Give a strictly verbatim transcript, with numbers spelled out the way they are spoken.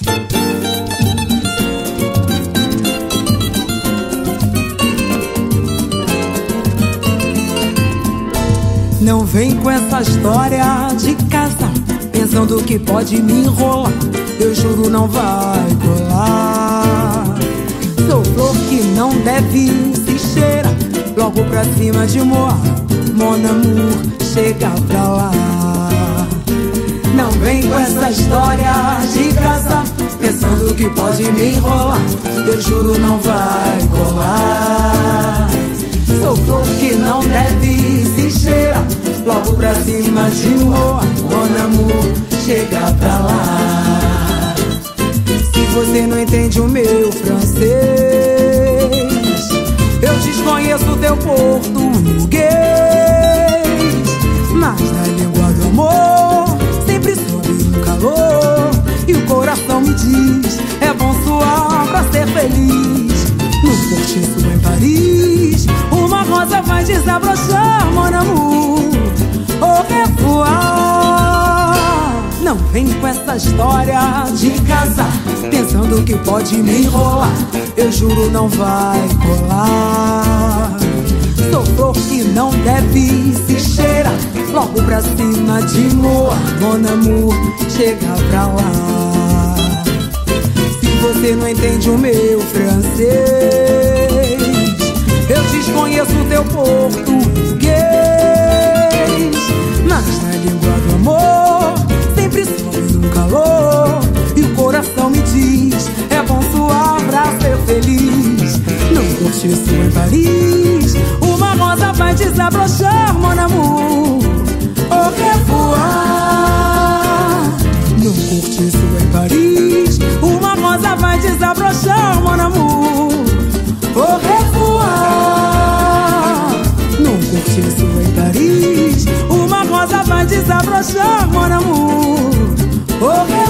Não vem com essa história de casa, pensando que pode me enrolar. Eu juro não vai colar. Sou flor que não deve se cheirar, logo pra cima de moar. Mon amour, chega pra lá. Não vem com essa história de casa, pensando que pode me enrolar. Eu juro não vai colar. Sou flor que não deve se cheirar, logo pra cima de moa. Mon amour, chega pra lá. Se você não entende o meu francês, eu desconheço teu português, mas na língua do amor sempre sobe um calor, e o coração me diz: é bom suar pra ser feliz. No cortiço em Paris, uma rosa vai desabrochar, mon amour, au revoir. Não vem com essa história de casar, pensando que pode me enrolar. Eu juro não vai colar. Sou flor que não deve se cheirar, logo pra cima de moa. Mon amour, chega pra lá. Se você não entende o meu francês, eu desconheço teu português, mas na língua do amor sempre sobe um calor, e o coração me diz: é bom suar pra ser feliz. Num cortiço em Paris, uma rosa vai desabrochar, mon amour, au revoir. Num cortiço em Paris, uma rosa vai desabrochar, mon amour, au revoir. Num cortiço em Paris, uma rosa vai desabrochar, mon amour, au revoir.